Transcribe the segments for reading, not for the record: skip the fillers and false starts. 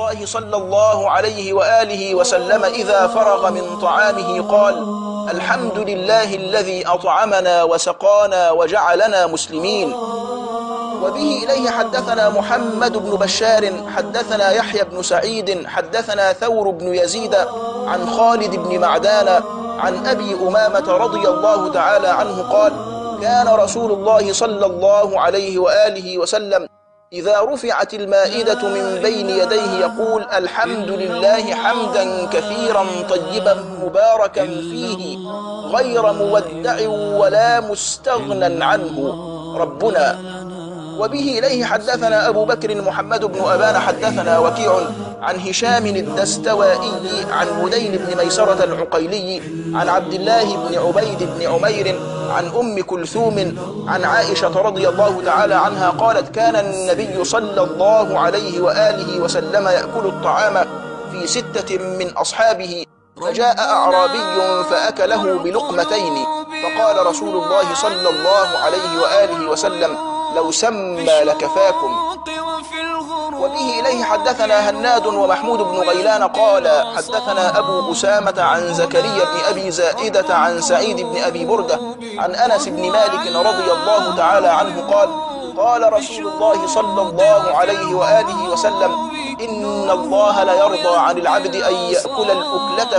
الله صلى الله عليه وآله وسلم إذا فرغ من طعامه قال: الحمد لله الذي أطعمنا وسقانا وجعلنا مسلمين. وبه إليه حدثنا محمد بن بشار حدثنا يحيى بن سعيد حدثنا ثور بن يزيد عن خالد بن معدان عن أبي أمامة رضي الله تعالى عنه قال: كان رسول الله صلى الله عليه وآله وسلم إذا رفعت المائدة من بين يديه يقول: الحمد لله حمدا كثيرا طيبا مباركا فيه غير مودع ولا مستغنى عنه ربنا. وبه إليه حدثنا أبو بكر محمد بن أبان حدثنا وكيع عن هشام الدستوائي عن بدين بن ميسرة العقيلي عن عبد الله بن عبيد بن عمير عن أم كلثوم عن عائشة رضي الله تعالى عنها قالت: كان النبي صلى الله عليه وآله وسلم يأكل الطعام في 6 من أصحابه، فجاء أعرابي فأكله بلقمتين، فقال رسول الله صلى الله عليه وآله وسلم: لو سمى لكفاكم. وبه إليه حدثنا هناد ومحمود بن غيلان قال: حدثنا أبو أسامة عن زكريا بن أبي زائدة عن سعيد بن أبي بردة عن أنس بن مالك رضي الله تعالى عنه قال: قال رسول الله صلى الله عليه وآله وسلم: إن الله ليرضى عن العبد أن يأكل الأكلة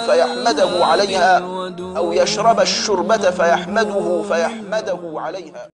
فيحمده عليها، أو يشرب الشربة فيحمده عليها.